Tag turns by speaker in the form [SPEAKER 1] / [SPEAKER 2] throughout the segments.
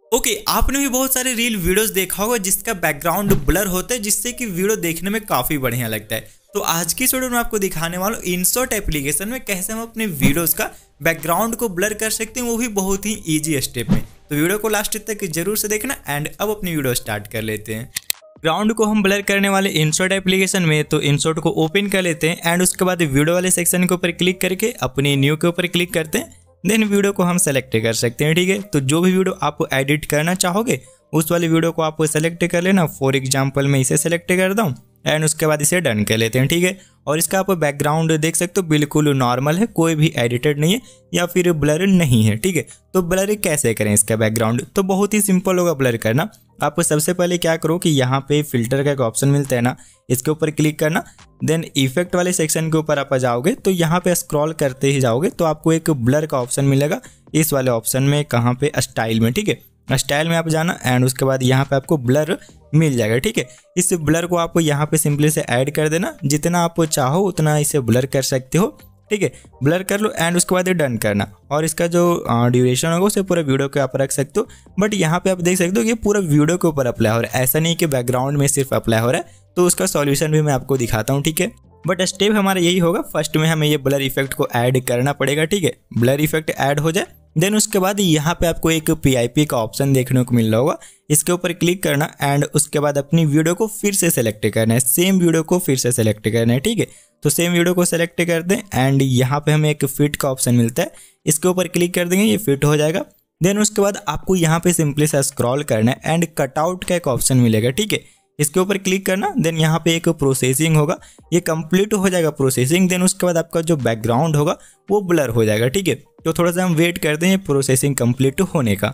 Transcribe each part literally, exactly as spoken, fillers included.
[SPEAKER 1] Okay okay, आपने भी बहुत सारे रील वीडियोस देखा होगा जिसका बैकग्राउंड ब्लर होता है, जिससे कि वीडियो देखने में काफ़ी बढ़िया लगता है। तो आज की इस वीडियो में आपको दिखाने वाला हूँ इनशॉट एप्लीकेशन में कैसे हम अपने वीडियोस का बैकग्राउंड को ब्लर कर सकते हैं, वो भी बहुत ही ईजी स्टेप में। तो वीडियो को लास्ट तक जरूर से देखना एंड अब अपनी वीडियो स्टार्ट कर लेते हैं। बैकग्राउंड को हम ब्लर करने वाले इनशॉट एप्लीकेशन में तो इनशॉट को ओपन कर लेते हैं एंड उसके बाद वीडियो वाले सेक्शन के ऊपर क्लिक करके अपनी न्यू के ऊपर क्लिक करते हैं। देन वीडियो को हम सेलेक्ट कर सकते हैं। ठीक है, तो जो भी वीडियो आप एडिट करना चाहोगे उस वाली वीडियो को आप सेलेक्ट कर लेना। फॉर एग्जांपल मैं इसे सेलेक्ट करता हूँ एंड उसके बाद इसे डन कर लेते हैं। ठीक है, और इसका आप बैकग्राउंड देख सकते हो बिल्कुल नॉर्मल है, कोई भी एडिटेड नहीं है या फिर ब्लर नहीं है। ठीक है, तो ब्लर कैसे करें इसका बैकग्राउंड, तो बहुत ही सिंपल होगा ब्लर करना। आप सबसे पहले क्या करो कि यहाँ पे फिल्टर का एक ऑप्शन मिलता है ना, इसके ऊपर क्लिक करना। देन इफेक्ट वाले सेक्शन के ऊपर आप जाओगे तो यहाँ पे स्क्रॉल करते ही जाओगे तो आपको एक ब्लर का ऑप्शन मिलेगा इस वाले ऑप्शन में, कहाँ पे स्टाइल में। ठीक है, स्टाइल में आप जाना एंड उसके बाद यहाँ पे आपको ब्लर मिल जाएगा। ठीक है, इस ब्लर को आपको यहाँ पे सिंपली से ऐड कर देना, जितना आप चाहो उतना इसे ब्लर कर सकते हो। ठीक है, ब्लर कर लो एंड उसके बाद डन करना। और इसका जो ड्यूरेशन होगा उसे पूरा वीडियो के आप रख सकते हो, बट यहाँ पे आप देख सकते हो कि पूरा वीडियो के ऊपर अप्लाई हो रहा है, ऐसा नहीं कि बैकग्राउंड में सिर्फ अप्लाई हो रहा है। तो उसका सॉल्यूशन भी मैं आपको दिखाता हूँ। ठीक है, बट स्टेप हमारा यही होगा, फर्स्ट में हमें ये ब्लर इफेक्ट को ऐड करना पड़ेगा। ठीक है, ब्लर इफेक्ट ऐड हो जाए देन उसके बाद यहाँ पे आपको एक पीआईपी का ऑप्शन देखने को मिल रहा होगा, इसके ऊपर क्लिक करना एंड उसके बाद अपनी वीडियो को फिर से सेलेक्ट करना है, सेम वीडियो को फिर से सेलेक्ट करना है। ठीक है, तो सेम वीडियो को सेलेक्ट कर दें एंड यहाँ पे हमें एक फिट का ऑप्शन मिलता है, इसके ऊपर क्लिक कर देंगे, ये फिट हो जाएगा। देन उसके बाद आपको यहाँ पे सिंपली सा स्क्रॉल करना है एंड कटआउट का एक ऑप्शन मिलेगा। ठीक है, इसके ऊपर क्लिक करना। देन यहाँ पे एक प्रोसेसिंग होगा, ये कंप्लीट हो जाएगा प्रोसेसिंग। देन उसके बाद आपका जो बैकग्राउंड होगा वो ब्लर हो जाएगा। ठीक है, तो थोड़ा सा हम वेट करते हैं प्रोसेसिंग कंप्लीट होने का।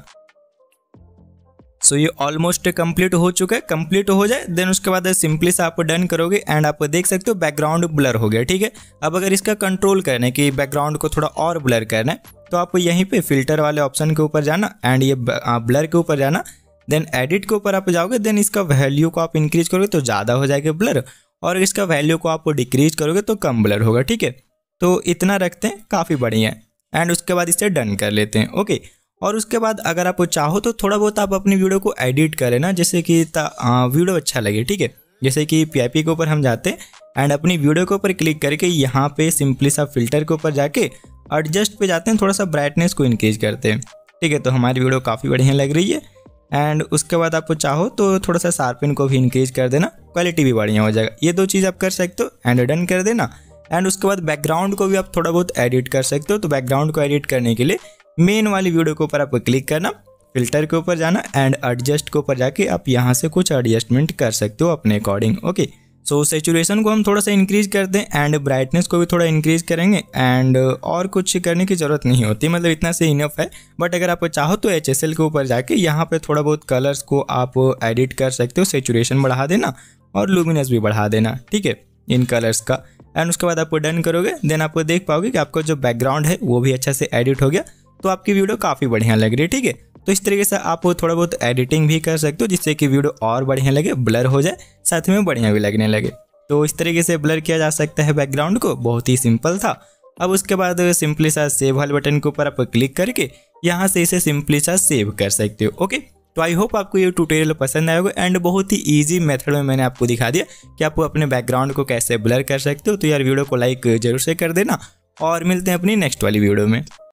[SPEAKER 1] सो so, ये ऑलमोस्ट कंप्लीट हो चुका है। कंप्लीट हो जाए देन उसके बाद सिंपली से आप डन करोगे एंड आप देख सकते हो बैकग्राउंड ब्लर हो गया। ठीक है, अब अगर इसका कंट्रोल करना है कि बैकग्राउंड को थोड़ा और ब्लर करना है तो आप यहीं पे फिल्टर वाले ऑप्शन के ऊपर जाना एंड ये ब्लर के ऊपर जाना। देन एडिट के ऊपर आप जाओगे, देन इसका वैल्यू को आप इंक्रीज करोगे तो ज़्यादा हो जाएगा ब्लर, और इसका वैल्यू को आप डिक्रीज करोगे तो कम ब्लर होगा। ठीक है, तो इतना रखते हैं, काफ़ी बढ़िया है। एंड उसके बाद इसे डन कर लेते हैं। ओके, और उसके बाद अगर आप चाहो तो थोड़ा बहुत आप अपनी वीडियो को एडिट करें ना, जैसे कि वीडियो अच्छा लगे। ठीक है, जैसे कि पीआईपी के ऊपर हम जाते हैं एंड अपनी वीडियो के ऊपर क्लिक करके यहाँ पे सिंपली सा फिल्टर के ऊपर जाके एडजस्ट पे जाते हैं, थोड़ा सा ब्राइटनेस को इंक्रीज करते हैं। ठीक है, तो हमारी वीडियो काफ़ी बढ़िया लग रही है एंड उसके बाद आप चाहो तो थोड़ा सा शार्पन को भी इंक्रीज कर देना, क्वालिटी भी बढ़िया हो जाएगा। ये दो चीज़ आप कर सकते हो एंड डन कर देना। एंड उसके बाद बैकग्राउंड को भी आप थोड़ा बहुत एडिट कर सकते हो। तो बैकग्राउंड को एडिट करने के लिए मेन वाली वीडियो के ऊपर आप क्लिक करना, फिल्टर के ऊपर जाना एंड एडजस्ट के ऊपर जाके आप यहाँ से कुछ एडजस्टमेंट कर सकते हो अपने अकॉर्डिंग। ओके, सो सैचुरेशन को हम थोड़ा सा इंक्रीज कर दें एंड ब्राइटनेस को भी थोड़ा इंक्रीज करेंगे एंड और कुछ करने की ज़रूरत नहीं होती, मतलब इतना से इनफ है। बट अगर आप चाहो तो एच एस एल के ऊपर जाके यहाँ पे थोड़ा बहुत कलर्स को आप एडिट कर सकते हो, सैचुरेशन बढ़ा देना और लुमिनस भी बढ़ा देना। ठीक है, इन कलर्स का। एंड उसके बाद आप डन करोगे देन आप देख पाओगे कि आपका जो बैकग्राउंड है वो भी अच्छा से एडिट हो गया, तो आपकी वीडियो काफ़ी बढ़िया लग रही है। ठीक है, तो इस तरीके से आप थोड़ा बहुत एडिटिंग भी कर सकते हो जिससे कि वीडियो और बढ़िया लगे, ब्लर हो जाए, साथ में बढ़िया भी लगने लगे। तो इस तरीके से ब्लर किया जा सकता है बैकग्राउंड को, बहुत ही सिंपल था। अब उसके बाद सिंपली सा सेव वाले बटन के ऊपर आप क्लिक करके यहाँ से इसे सिंपली सा सेव कर सकते हो। ओके, तो आई होप आपको ये ट्यूटोरियल पसंद आएगा एंड बहुत ही इजी मेथड में मैंने आपको दिखा दिया कि आप अपने बैकग्राउंड को कैसे ब्लर कर सकते हो। तो यार वीडियो को लाइक जरूर से कर देना और मिलते हैं अपनी नेक्स्ट वाली वीडियो में।